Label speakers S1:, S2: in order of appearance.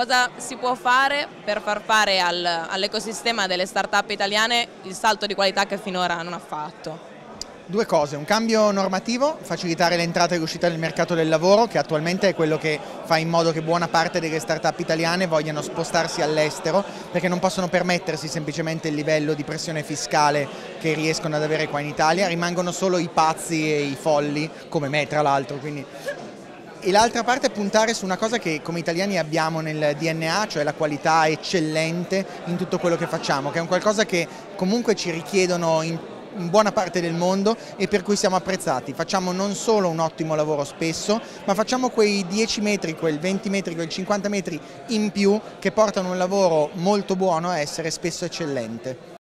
S1: cosa si può fare per far fare all'ecosistema delle start-up italiane il salto di qualità che finora non ha fatto?
S2: Due cose: un cambio normativo, facilitare l'entrata e l'uscita nel mercato del lavoro, che attualmente è quello che fa in modo che buona parte delle start-up italiane vogliano spostarsi all'estero, perché non possono permettersi semplicemente il livello di pressione fiscale che riescono ad avere qua in Italia, rimangono solo i pazzi e i folli, come me tra l'altro. E l'altra parte è puntare su una cosa che come italiani abbiamo nel DNA, cioè la qualità eccellente in tutto quello che facciamo, che è un qualcosa che comunque ci richiedono in buona parte del mondo e per cui siamo apprezzati. Facciamo non solo un ottimo lavoro spesso, ma facciamo quei 10 metri, quel 20 metri, quel 50 metri in più che portano un lavoro molto buono a essere spesso eccellente.